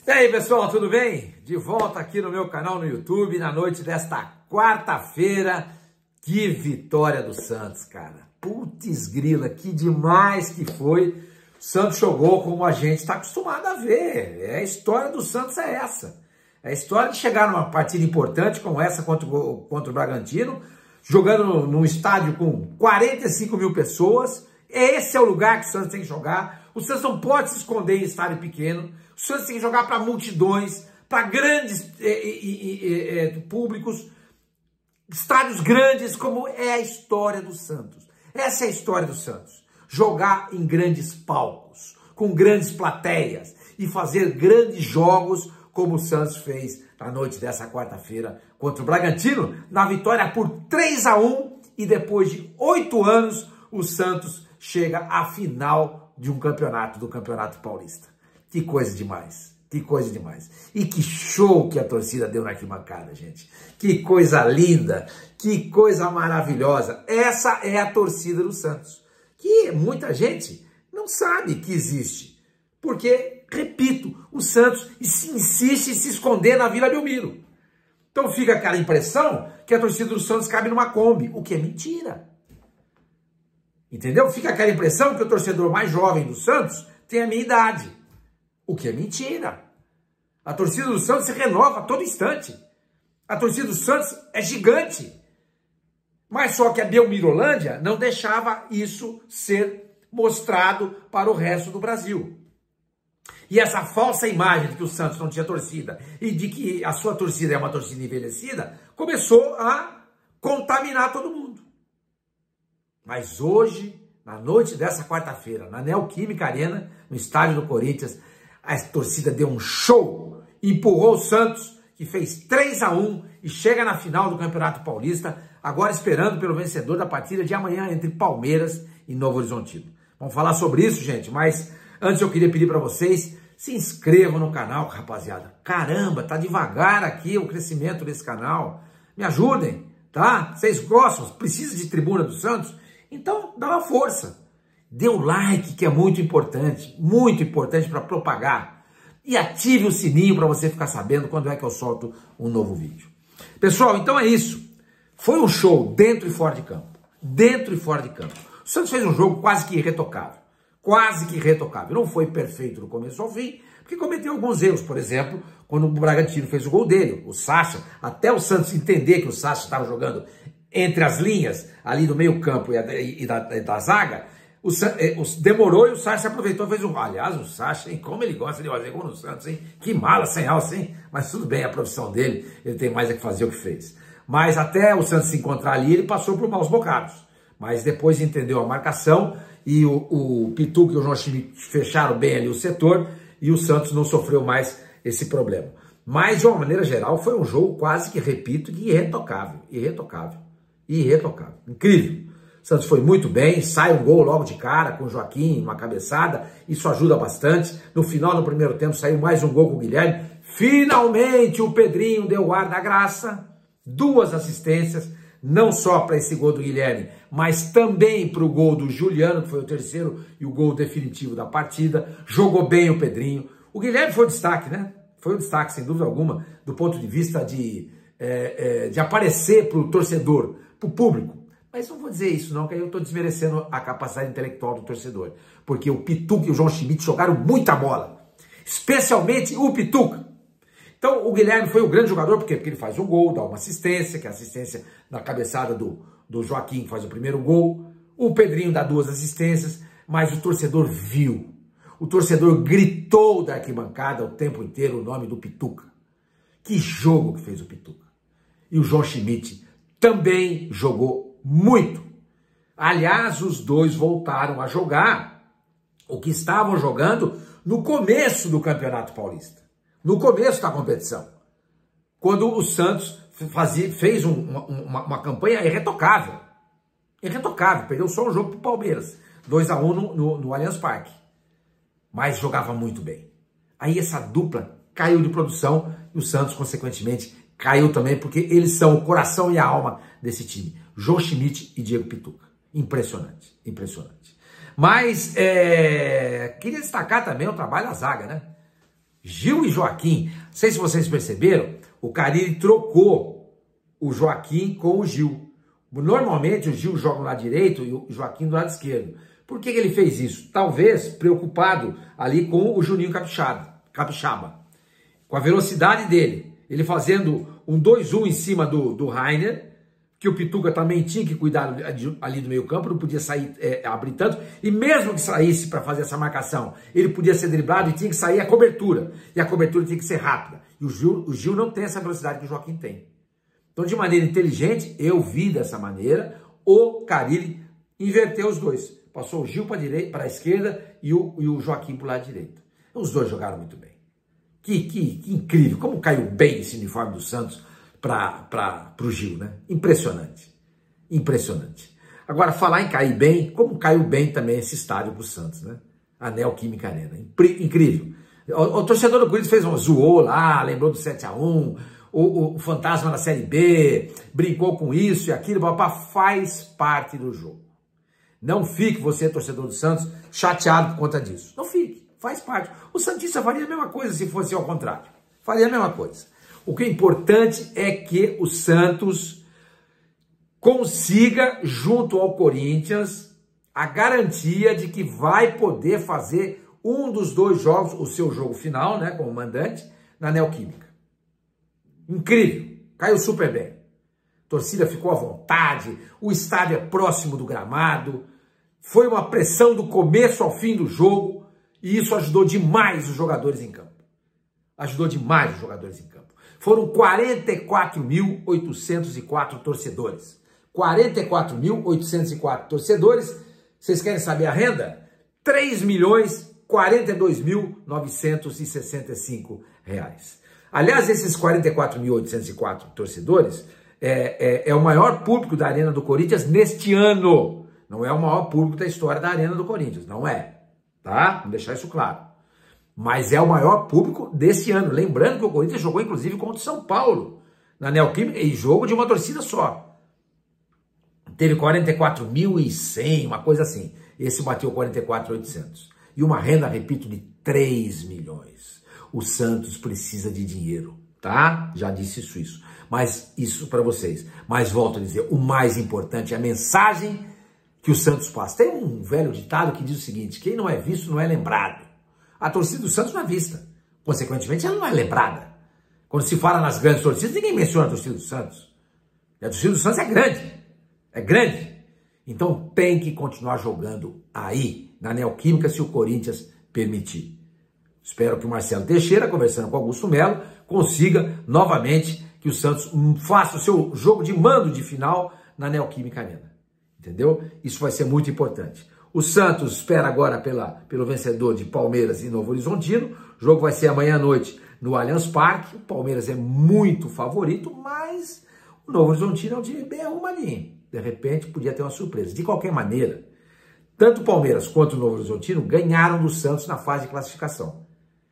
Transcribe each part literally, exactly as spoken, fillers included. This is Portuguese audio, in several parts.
E aí, pessoal, tudo bem? De volta aqui no meu canal no YouTube, na noite desta quarta-feira. Que vitória do Santos, cara. Putz grila, que demais que foi. O Santos jogou como a gente está acostumado a ver. É, a história do Santos é essa. É a história de chegar numa partida importante como essa contra o, contra o Bragantino, jogando num estádio com quarenta e cinco mil pessoas. Esse é o lugar que o Santos tem que jogar. O Santos não pode se esconder em estádio pequeno. O Santos tem que jogar para multidões, para grandes é, é, é, públicos, estádios grandes, como é a história do Santos. Essa é a história do Santos. Jogar em grandes palcos, com grandes plateias e fazer grandes jogos, como o Santos fez na noite dessa quarta-feira contra o Bragantino, na vitória por três a um, e depois de oito anos, o Santos chega à final de um campeonato, do Campeonato Paulista. Que coisa demais, que coisa demais. E que show que a torcida deu na arquibancada, gente. Que coisa linda, que coisa maravilhosa. Essa é a torcida do Santos, que muita gente não sabe que existe. Porque, repito, o Santos insiste em se esconder na Vila Belmiro. Então fica aquela impressão que a torcida do Santos cabe numa Kombi, o que é mentira. Entendeu? Fica aquela impressão que o torcedor mais jovem do Santos tem a minha idade. O que é mentira. A torcida do Santos se renova a todo instante. A torcida do Santos é gigante. Mas só que a Belmirolândia não deixava isso ser mostrado para o resto do Brasil. E essa falsa imagem de que o Santos não tinha torcida e de que a sua torcida é uma torcida envelhecida começou a contaminar todo mundo. Mas hoje, na noite dessa quarta-feira, na Neoquímica Arena, no estádio do Corinthians, a torcida deu um show, empurrou o Santos, que fez três a um e chega na final do Campeonato Paulista, agora esperando pelo vencedor da partida de amanhã entre Palmeiras e Novo Horizontino. Vamos falar sobre isso, gente, mas antes eu queria pedir para vocês, se inscrevam no canal, rapaziada. Caramba, tá devagar aqui o crescimento desse canal. Me ajudem, tá? Vocês gostam, precisam de Tribuna do Santos? Então, dá uma força. Dê o like, que é muito importante, muito importante para propagar. E ative o sininho para você ficar sabendo quando é que eu solto um novo vídeo. Pessoal, então é isso. Foi um show dentro e fora de campo. Dentro e fora de campo. O Santos fez um jogo quase que irretocável. Quase que irretocável. Não foi perfeito do começo ao fim, porque cometeu alguns erros. Por exemplo, quando o Bragantino fez o gol dele, o Sacha, até o Santos entender que o Sacha estava jogando entre as linhas, ali no meio campo e, a, e, da, e da zaga, o, o, demorou e o Sacha aproveitou e fez um... Aliás, o Sacha, hein, como ele gosta de fazer gol no Santos, hein? Que mala sem alça, hein? Mas tudo bem, a profissão dele, ele tem mais é que fazer o que fez. Mas até o Santos se encontrar ali, ele passou por maus bocados. Mas depois entendeu a marcação e o, o Pituca e o João Schmidt fecharam bem ali o setor e o Santos não sofreu mais esse problema. Mas, de uma maneira geral, foi um jogo quase que, repito, irretocável, irretocável, irretocável. Incrível. O Santos foi muito bem, sai um gol logo de cara com o Joaquim, uma cabeçada, isso ajuda bastante. No final do primeiro tempo saiu mais um gol com o Guilherme. Finalmente o Pedrinho deu o ar da graça, duas assistências, não só para esse gol do Guilherme, mas também para o gol do Juliano, que foi o terceiro e o gol definitivo da partida. Jogou bem o Pedrinho. O Guilherme foi o destaque, né? Foi o destaque, sem dúvida alguma, do ponto de vista de, é, é, de aparecer para o torcedor, para o público. Mas não vou dizer isso não, que aí eu estou desmerecendo a capacidade intelectual do torcedor. Porque o Pituca e o João Schmidt jogaram muita bola. Especialmente o Pituca. Então o Guilherme foi o grande jogador, por quê? Porque ele faz um gol, dá uma assistência, que é a assistência na cabeçada do, do Joaquim, que faz o primeiro gol. O Pedrinho dá duas assistências, mas o torcedor viu. O torcedor gritou da arquibancada o tempo inteiro o nome do Pituca. Que jogo que fez o Pituca. E o João Schmidt também jogou muito. Aliás, os dois voltaram a jogar o que estavam jogando no começo do Campeonato Paulista. No começo da competição. Quando o Santos fazia, fez um, uma, uma campanha irretocável. Irretocável. Perdeu só um jogo para o Palmeiras. dois a um no, no, no Allianz Parque. Mas jogava muito bem. Aí essa dupla caiu de produção e o Santos, consequentemente, caiu também, porque eles são o coração e a alma desse time. João Schmidt e Diego Pituca. Impressionante, impressionante. Mas é, queria destacar também o trabalho da zaga, né? Gil e Joaquim. Não sei se vocês perceberam, o Carille trocou o Joaquim com o Gil. Normalmente o Gil joga no lado direito e o Joaquim do lado esquerdo. Por que que ele fez isso? Talvez preocupado ali com o Juninho Capixaba, Capixaba, com a velocidade dele. Ele fazendo um dois um em cima do, do Rainer, que o Pituca também tinha que cuidar ali do meio campo, não podia sair é, abrir tanto, e mesmo que saísse para fazer essa marcação, ele podia ser driblado e tinha que sair a cobertura, e a cobertura tinha que ser rápida. E o Gil, o Gil não tem essa velocidade que o Joaquim tem. Então, de maneira inteligente, eu vi dessa maneira, o Carille inverteu os dois. Passou o Gil para direita, para a esquerda e o, e o Joaquim para o lado direito. Os dois jogaram muito bem. Que, que, que incrível, como caiu bem esse uniforme do Santos para o Gil, né? Impressionante, impressionante. Agora, falar em cair bem, como caiu bem também esse estádio para o Santos, né? A Neoquímica Arena, incrível. O, o torcedor do Corinthians fez uma zoou lá, lembrou do sete a um, o, o fantasma da Série B, brincou com isso e aquilo, papá, faz parte do jogo. Não fique, você, torcedor do Santos, chateado por conta disso. Não fique, faz parte. O Santista faria a mesma coisa se fosse ao contrário. Faria a mesma coisa. O que é importante é que o Santos consiga, junto ao Corinthians, a garantia de que vai poder fazer um dos dois jogos, o seu jogo final, né, como mandante, na Neoquímica. Incrível, caiu super bem. A torcida ficou à vontade, o estádio é próximo do gramado, foi uma pressão do começo ao fim do jogo e isso ajudou demais os jogadores em campo. Ajudou demais os jogadores em campo. Foram quarenta e quatro mil oitocentos e quatro torcedores. quarenta e quatro mil oitocentos e quatro torcedores. Vocês querem saber a renda? três milhões quarenta e dois mil novecentos e sessenta e cinco reais. Aliás, esses quarenta e quatro mil oitocentos e quatro torcedores é, é, é o maior público da Arena do Corinthians neste ano. Não é o maior público da história da Arena do Corinthians. Não é. Tá? Vamos deixar isso claro. Mas é o maior público desse ano. Lembrando que o Corinthians jogou, inclusive, contra o São Paulo, na Neoquímica, e jogo de uma torcida só. Teve quarenta e quatro mil e cem, uma coisa assim. Esse bateu quarenta e quatro mil e oitocentos. E uma renda, repito, de três milhões. O Santos precisa de dinheiro, tá? Já disse isso, isso. Mas isso para vocês. Mas volto a dizer, o mais importante é a mensagem que o Santos passa. Tem um velho ditado que diz o seguinte: quem não é visto não é lembrado. A torcida do Santos não é vista. Consequentemente, ela não é lembrada. Quando se fala nas grandes torcidas, ninguém menciona a torcida do Santos. E a torcida do Santos é grande. É grande. Então tem que continuar jogando aí, na Neoquímica, se o Corinthians permitir. Espero que o Marcelo Teixeira, conversando com o Augusto Melo, consiga novamente que o Santos faça o seu jogo de mando de final na Neoquímica Arena. Entendeu? Isso vai ser muito importante. O Santos espera agora pela, pelo vencedor de Palmeiras e Novo Horizontino. O jogo vai ser amanhã à noite no Allianz Parque. O Palmeiras é muito favorito, mas o Novo Horizontino é um time bem arrumadinho. De repente, podia ter uma surpresa. De qualquer maneira, tanto o Palmeiras quanto o Novo Horizontino ganharam do Santos na fase de classificação.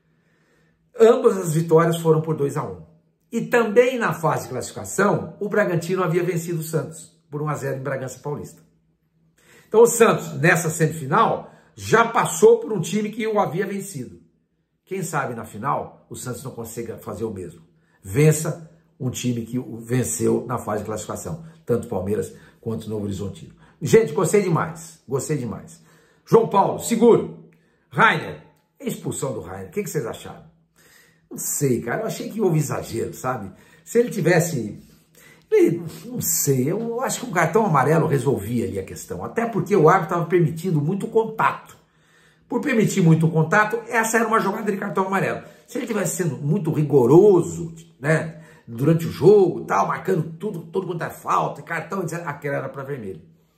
Ambas as vitórias foram por dois a um. E também na fase de classificação, o Bragantino havia vencido o Santos por um a zero em Bragança Paulista. Então o Santos, nessa semifinal, já passou por um time que o havia vencido. Quem sabe na final o Santos não consiga fazer o mesmo. Vença um time que o venceu na fase de classificação, tanto Palmeiras quanto Novo Horizontino. Gente, gostei demais, gostei demais. João Paulo, seguro. Rainer, a expulsão do Rainer, o que, que vocês acharam? Não sei, cara, eu achei que houve exagero, sabe? Se ele tivesse... Ele, não sei, eu acho que um cartão amarelo resolvia ali a questão, até porque o árbitro estava permitindo muito contato. Por permitir muito contato, essa era uma jogada de cartão amarelo. Se ele tivesse sendo muito rigoroso, né, durante o jogo, tal, marcando tudo, tudo quanto é falta, cartão, etcétera, aquela era para vermelho.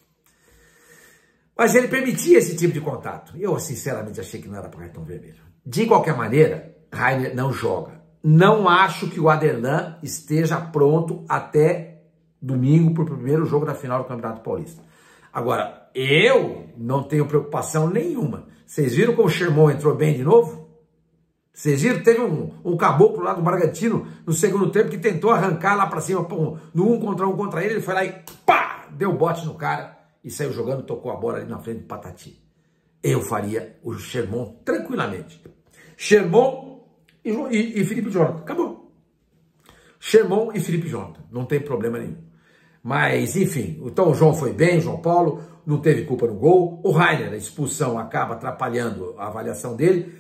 Mas ele permitia esse tipo de contato. Eu, sinceramente, achei que não era para cartão vermelho. De qualquer maneira, Rainer não joga. Não acho que o Aderlan esteja pronto até domingo para o primeiro jogo da final do Campeonato Paulista. Agora, eu não tenho preocupação nenhuma. Vocês viram como o Sherman entrou bem de novo? Vocês viram? Teve um, um caboclo lá do Bragantino no segundo tempo que tentou arrancar lá para cima no um contra um contra ele. Ele foi lá e pá! Deu bote no cara e saiu jogando, tocou a bola ali na frente do Patati. Eu faria o Sherman tranquilamente. Sherman e, e, e Felipe Jonathan. Acabou. Sherman e Felipe Jonathan. Não tem problema nenhum. Mas, enfim, então o João foi bem, o João Paulo, não teve culpa no gol. O Rainer, a expulsão acaba atrapalhando a avaliação dele.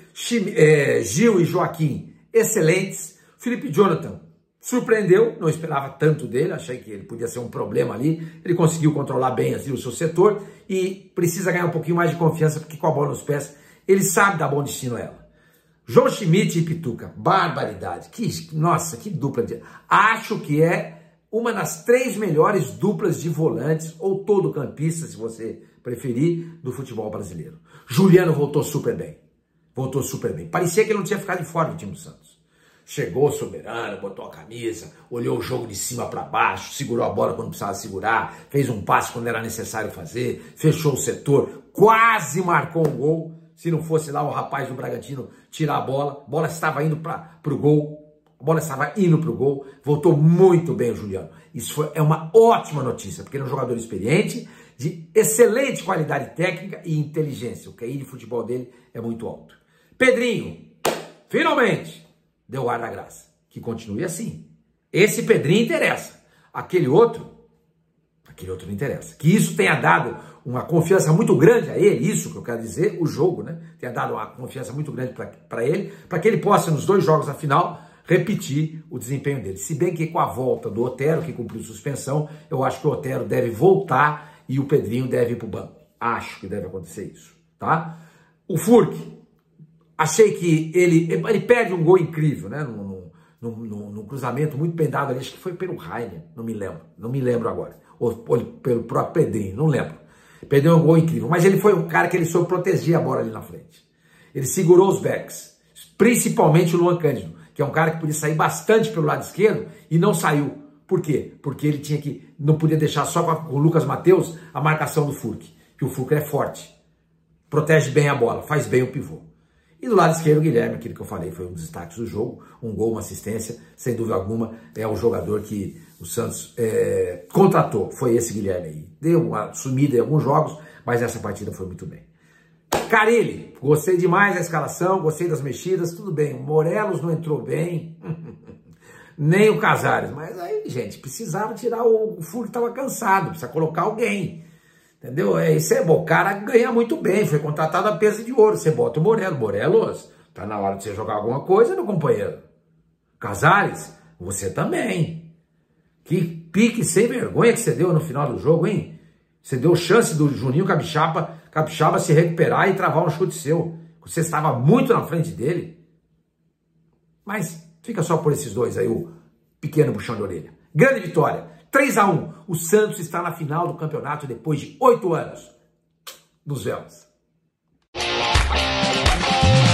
Gil e Joaquim, excelentes. Felipe Jonathan surpreendeu, não esperava tanto dele, achei que ele podia ser um problema ali. Ele conseguiu controlar bem assim, o seu setor e precisa ganhar um pouquinho mais de confiança, porque com a bola nos pés, ele sabe dar bom destino a ela. João Schmidt e Pituca, barbaridade. Que, nossa, que dupla de... Acho que é uma das três melhores duplas de volantes, ou todo campista, se você preferir, do futebol brasileiro. Juliano voltou super bem. Voltou super bem. Parecia que ele não tinha ficado de fora do time do Santos. Chegou soberano, botou a camisa, olhou o jogo de cima para baixo, segurou a bola quando precisava segurar, fez um passe quando era necessário fazer, fechou o setor, quase marcou um gol. Se não fosse lá o rapaz do Bragantino tirar a bola, a bola estava indo para o gol. A bola estava indo para o gol, voltou muito bem o Juliano. Isso foi, é uma ótima notícia, porque ele é um jogador experiente, de excelente qualidade técnica e inteligência. O Q I de futebol dele é muito alto. Pedrinho, finalmente, deu ar da graça. Que continue assim. Esse Pedrinho interessa. Aquele outro, aquele outro não interessa. Que isso tenha dado uma confiança muito grande a ele, isso que eu quero dizer, o jogo, né? Tenha dado uma confiança muito grande para ele, para que ele possa, nos dois jogos da final, repetir o desempenho dele. Se bem que com a volta do Otero, que cumpriu suspensão, eu acho que o Otero deve voltar e o Pedrinho deve ir para o banco. Acho que deve acontecer isso, tá? O Furk, achei que ele, ele perde um gol incrível, né? Num, num, num, num cruzamento muito pendado ali, acho que foi pelo Rainer, não me lembro, não me lembro agora. Ou, ou pelo próprio Pedrinho, não lembro. Perdeu um gol incrível, mas ele foi um cara que ele soube proteger a bola ali na frente. Ele segurou os backs, principalmente o Luan Cândido, que é um cara que podia sair bastante pelo lado esquerdo e não saiu. Por quê? Porque ele tinha que, não podia deixar só com o Lucas Matheus a marcação do Furk, que o Furk é forte, protege bem a bola, faz bem o pivô. E do lado esquerdo, o Guilherme, aquilo que eu falei, foi um dos destaques do jogo, um gol, uma assistência, sem dúvida alguma, é o jogador que o Santos é, contratou, foi esse Guilherme aí. Deu uma sumida em alguns jogos, mas essa partida foi muito bem. Carille, gostei demais da escalação, gostei das mexidas, tudo bem. Morelos não entrou bem, nem o Casares. Mas aí, gente, precisava tirar o, o Furk, estava cansado, precisa colocar alguém. Entendeu? É, isso é bom. O cara ganha muito bem, foi contratado a peso de ouro. Você bota o Morelos. Morelos, tá na hora de você jogar alguma coisa, meu companheiro. Casares, você também. Que pique sem vergonha que você deu no final do jogo, hein? Você deu chance do Juninho Capixaba, Capixaba se recuperar e travar um chute seu. Você estava muito na frente dele. Mas fica só por esses dois aí, o pequeno puxão de orelha. Grande vitória. três a um. O Santos está na final do campeonato depois de oito anos. Nos vemos.